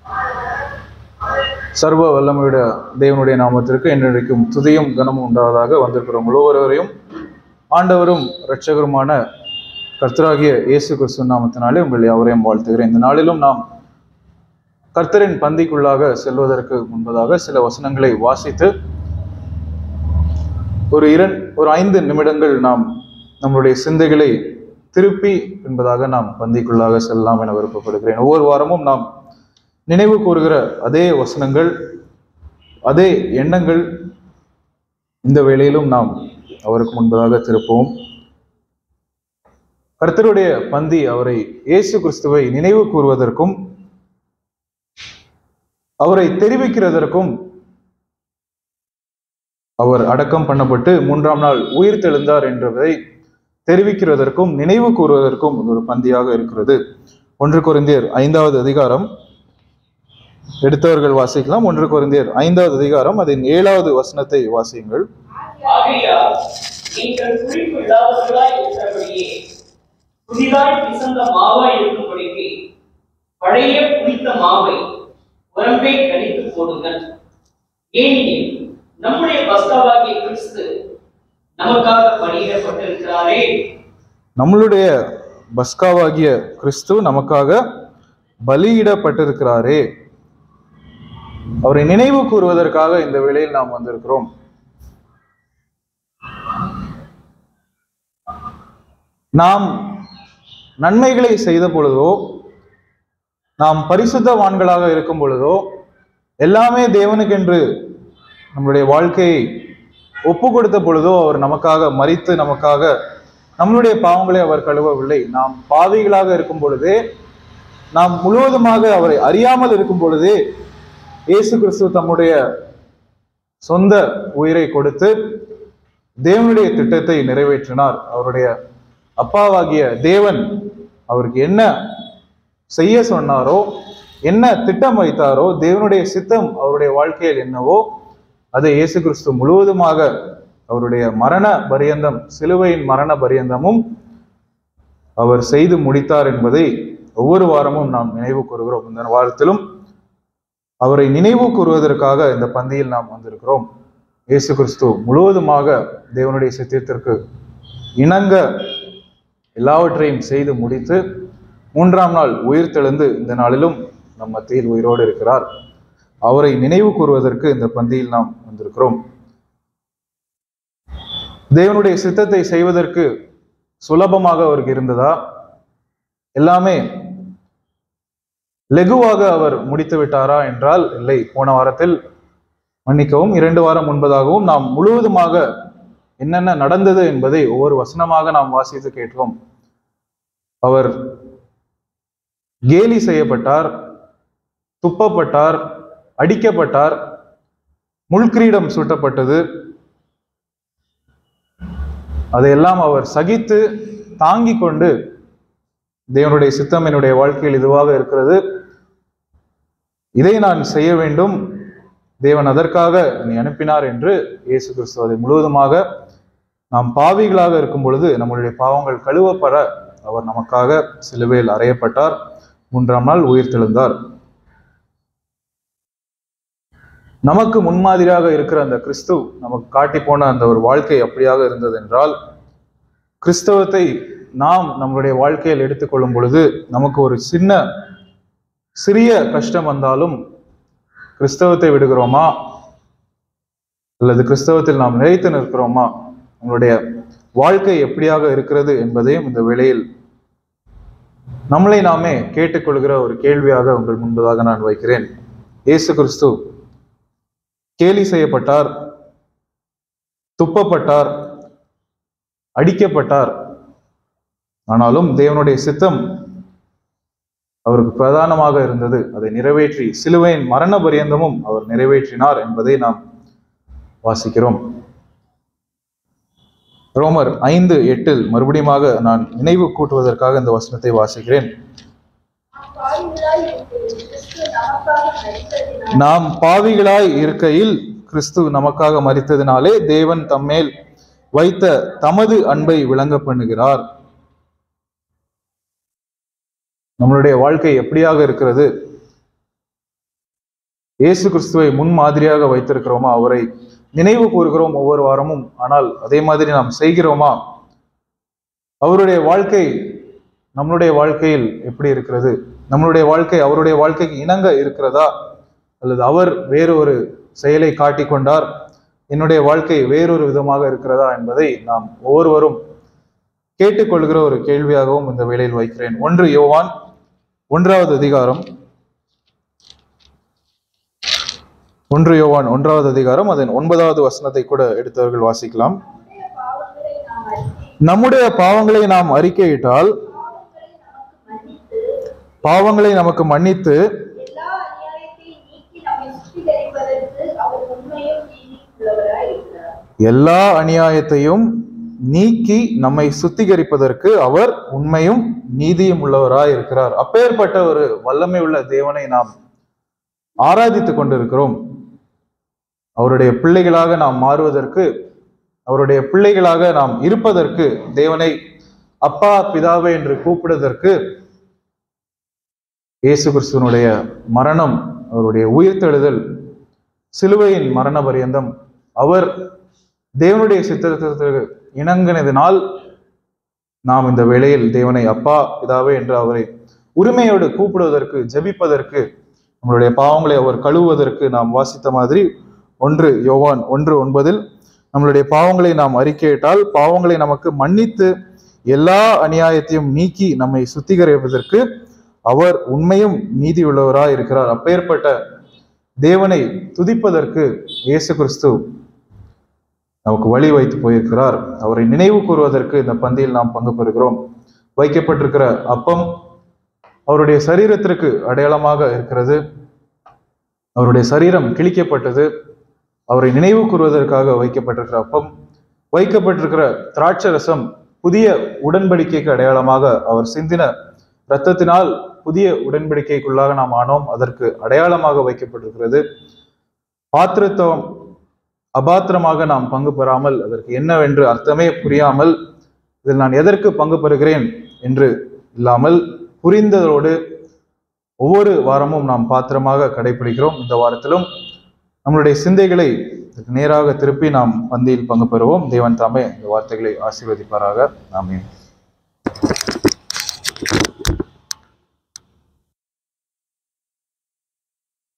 சர்வ வல்லமையுடைய தேவனுடைய நாமத்திற்கு என்றைக்கும் துதியும் கனமும் உண்டாவதாக. வந்திருக்கிறோம் ஒவ்வொருவரையும் ஆண்டவரும் இரட்சகருமான கர்த்தராகிய இயேசு கிறிஸ்து நாமத்தினாலே உங்களை யாவரையும் வாழ்த்துகிறேன். இந்த நாளிலும் நாம் கர்த்தரின் பந்திக்குள்ளாக செல்வதற்கு முன்பதாக சில வசனங்களை வாசித்து ஒரு 5 நிமிடங்கள் நாம் நம்முடைய சிந்தைகளை திருப்பி என்பதாக நாம் பந்திக்குள்ளாக செல்லலாம் என விருப்பப்படுகிறேன். ஒவ்வொரு வாரமும் நாம் நினைவு கூறுகிற அதே வசனங்கள், அதே எண்ணங்கள் இந்த வேளையிலும் நாம் அவருக்கு முன்பதாக திருப்போம். கர்த்தருடைய பந்தி அவரை இயேசு கிறிஸ்துவை நினைவு கூறுவதற்கும் அவரை தெரிவிக்கிறதற்கும், அவர் அடக்கம் பண்ணப்பட்டு 3ஆம் நாள் உயிர் தெழுந்தார் என்பதை தெரிவிக்கிறதற்கும் நினைவு கூறுவதற்கும் ஒரு பந்தியாக இருக்கிறது. 1 கொரிந்தியர் 5வது அதிகாரம் எடுத்தவர்கள் வாசிக்கலாம். 1 கொரிந்தியர் 5வது அதிகாரம் அதன் 7வது வசனத்தை வாசியுங்கள். பழைய புளித்த மாவை உரம்பை கழித்து போடுங்கள். ஏனெனில் நம்முடைய பஸ்காவாகிய கிறிஸ்து நமக்காக பலியிடப்பட்டிருக்கிறாரே. நம்மளுடைய பஸ்காவாகிய கிறிஸ்து நமக்காக பலியிடப்பட்டிருக்கிறாரே. அவரை நினைவு கூறுவதற்காக இந்த வேளையில் நாம் வந்திருக்கிறோம். நாம் நன்மைகளை செய்த பொழுதோ, நாம் பரிசுத்தவான்களாக இருக்கும் பொழுதோ, எல்லாமே தேவனுக்கென்று நம்மளுடைய வாழ்க்கையை ஒப்பு கொடுத்த பொழுதோ, அவர் நமக்காக மரித்து நமக்காக நம்மளுடைய பாவங்களை அவர் கழுவவில்லை. நாம் பாவிகளாக இருக்கும் பொழுதே, நாம் முழுவதுமாக அவரை அறியாமல் இருக்கும் பொழுதே இயேசு கிறிஸ்து தம்முடைய சொந்த உயிரை கொடுத்து தேவனுடைய திட்டத்தை நிறைவேற்றினார். அவருடைய அப்பாவாகிய தேவன் அவருக்கு என்ன செய்ய சொன்னாரோ, என்ன திட்டம் வைத்தாரோ, தேவனுடைய சித்தம் அவருடைய வாழ்க்கையில் என்னவோ அதை இயேசு கிறிஸ்து முழுவதுமாக அவருடைய மரண பரியந்தம், சிலுவையின் மரண பரியந்தமும் அவர் செய்து முடித்தார் என்பதை ஒவ்வொரு வாரமும் நாம் நினைவு கூறுகிறோம். இந்த வாரத்திலும் அவரை நினைவு கூறுவதற்காக இந்த பந்தியில் நாம் வந்திருக்கிறோம். இயேசு கிறிஸ்து முழுவதுமாக தேவனுடைய சித்தத்திற்கு இணங்க எல்லாவற்றையும் செய்து முடித்து 3ஆம் நாள் உயிர் தெழுந்து இந்த நாளிலும் நம் மத்தியில் உயிரோடு இருக்கிறார். அவரை நினைவு கூறுவதற்கு இந்த பந்தியில் நாம் வந்திருக்கிறோம். தேவனுடைய சித்தத்தை செய்வதற்கு சுலபமாக அவருக்கு இருந்ததா? எல்லாமே லெகுவாக அவர் முடித்து விட்டாரா என்றால் இல்லை. போன வாரத்தில், மன்னிக்கவும், 2 வாரம் முன்பதாகவும் நாம் முழுவதுமாக என்னென்ன நடந்தது என்பதை ஒவ்வொரு வசனமாக நாம் வாசித்து கேட்டோம். அவர் கேலி செய்யப்பட்டார், துப்பப்பட்டார், அடிக்கப்பட்டார், முள்கிரீடம் சூட்டப்பட்டது. அதையெல்லாம் அவர் சகித்து தாங்கி கொண்டு, தேவனுடைய சித்தம் என்னுடைய வாழ்க்கையில் இதுவாக இருக்கிறது, இதை நான் செய்ய வேண்டும், தேவன் அதற்காக என்னை அனுப்பினார் என்று இயேசு கிறிஸ்து அதை முழுவதுமாக, நாம் பாவிகளாக இருக்கும் பொழுது நம்முடைய பாவங்கள் கழுவப்பட அவர் நமக்காக சிலுவையில் அறையப்பட்டார். 3ஆம் நாள் உயிர் தெழுந்தார். நமக்கு முன்மாதிரியாக இருக்கிற அந்த கிறிஸ்து நமக்கு காட்டி போன அந்த ஒரு வாழ்க்கை அப்படியாக இருந்தது என்றால், கிறிஸ்தவத்தை நாம் நம்மளுடைய வாழ்க்கையில் எடுத்துக்கொள்ளும் பொழுது நமக்கு ஒரு சிறிய கஷ்டம் வந்தாலும் கிறிஸ்தவத்தை விடுகிறோமா அல்லது கிறிஸ்தவத்தில் நாம் நிலைத்து நிற்கிறோமா, நம்மளுடைய வாழ்க்கை எப்படியாக இருக்கிறது என்பதையும் இந்த வேளையில் நம்மளை நாமே கேட்டுக்கொள்கிற ஒரு கேள்வியாக உங்கள் முன்பதாக நான் வைக்கிறேன். இயேசு கிறிஸ்து கேலி செய்யப்பட்டார், துப்பப்பட்டார், அடிக்கப்பட்டார். ஆனாலும் தேவனுடைய சித்தம் அவருக்கு பிரதானமாக இருந்தது. அதை நிறைவேற்றி சிலுவையின் மரண பரியந்தமும் அவர் நிறைவேற்றினார் என்பதை நாம் வாசிக்கிறோம். ரோமர் 5:8 மறுபடியும் நான் நினைவு கூட்டுவதற்காக இந்த வசனத்தை வாசிக்கிறேன். நாம் பாவிகளாய் இருக்கையில் கிறிஸ்து நமக்காக மரித்ததினாலே தேவன் தம்மேல் வைத்த தமது அன்பை விளங்க பண்ணுகிறார். நம்மளுடைய வாழ்க்கை எப்படியாக இருக்கிறது? இயேசு கிறிஸ்துவை முன்மாதிரியாக வைத்திருக்கிறோமா? அவரை நினைவு கூறுகிறோம் ஒவ்வொரு வாரமும். ஆனால் அதே மாதிரி நாம் செய்கிறோமா? அவருடைய வாழ்க்கை நம்மளுடைய வாழ்க்கையில் எப்படி இருக்கிறது? நம்மளுடைய வாழ்க்கை அவருடைய வாழ்க்கைக்கு இணங்க இருக்கிறதா? அல்லது அவர் வேறொரு செயலை காட்டிக்கொண்டார், என்னுடைய வாழ்க்கை வேறொரு விதமாக இருக்கிறதா என்பதை நாம் ஒவ்வொருவரும் கேட்டுக்கொள்கிற ஒரு கேள்வியாகவும் இந்த வேளையில் வைக்கிறேன். 1 யோவான் 1வது அதிகாரம் 1 யோவான் 1வது அதிகாரம் அதன் 9வது வசனத்தை கூட எடுத்தவர்கள் வாசிக்கலாம். நம்முடைய பாவங்களை நாம் அறிக்கையிட்டால் பாவங்களை நமக்கு மன்னித்து எல்லா அநியாயத்தையும் நீக்கி நம்மை சுத்திகரிப்பதற்கு அவர் உண்மையும் நீதியும் உள்ளவராய் இருக்கிறார். அப்பேற்பட்ட ஒரு வல்லமை உள்ள தேவனை நாம் ஆராதித்துக் கொண்டிருக்கிறோம். அவருடைய பிள்ளைகளாக நாம் மாறுவதற்கு, அவருடைய பிள்ளைகளாக நாம் இருப்பதற்கு, தேவனை அப்பா பிதாவே என்று கூப்பிடுவதற்கு இயேசு கிறிஸ்துவனுடைய மரணம், அவருடைய உயிர்த்தெழுதல், சிலுவையின் மரண பரியந்தம் அவர் தேவனுடைய சித்தத்திற்கு இணங்கினதினால் நாம் இந்த வேளையில் தேவனை அப்பா பிதாவே என்று அவரை உரிமையோடு கூப்பிடுவதற்கு, ஜெபிப்பதற்கு, நம்மளுடைய பாவங்களை அவர் கழுவுவதற்கு நாம் வாசித்த மாதிரி 1 யோவான் 1:9 நம்மளுடைய பாவங்களை நாம் அறிக்கையிட்டால் பாவங்களை நமக்கு மன்னித்து எல்லா அநியாயத்தையும் நீக்கி நம்மை சுத்திகரிப்பதற்கு அவர் உண்மையும் நீதி உள்ளவராய் இருக்கிறார். அப்பேற்பட்ட தேவனை துதிப்பதற்கு இயேசு கிறிஸ்து நமக்கு வழி வைத்து போயிருக்கிறார். அவரை நினைவு கூறுவதற்கு இந்த பந்தியில் நாம் பங்கு பெறுகிறோம். வைக்கப்பட்டிருக்கிற அப்பம் அவருடைய சரீரத்திற்கு அடையாளமாக இருக்கிறது. அவருடைய சரீரம் கிழிக்கப்பட்டது. அவரை நினைவு கூறுவதற்காக வைக்கப்பட்டிருக்கிற அப்பம். வைக்கப்பட்டிருக்கிற திராட்சை ரசம் புதிய உடன்படிக்கைக்கு அடையாளமாக அவர் சிந்தின இரத்தத்தினால் புதிய உடன்படிக்கைக்குள்ளாக நாம் ஆனோம், அதற்கு அடையாளமாக வைக்கப்பட்டிருக்கிறது. பாத்திரத்துவம் அபாத்திரமாக நாம் பங்கு பெறாமல், அதற்கு என்னவென்று அர்த்தமே புரியாமல், இதில் நான் எதற்கு பங்கு பெறுகிறேன் என்று இல்லாமல் புரிந்ததோடு ஒவ்வொரு வாரமும் நாம் பாத்திரமாக கடைபிடிக்கிறோம். இந்த வாரத்திலும் நம்மளுடைய சிந்தைகளை நேராக திருப்பி நாம் பந்தியில் பங்கு பெறுவோம். தேவன் தாமே இந்த வார்த்தைகளை ஆசீர்வதிப்பாராக. ஆமென்.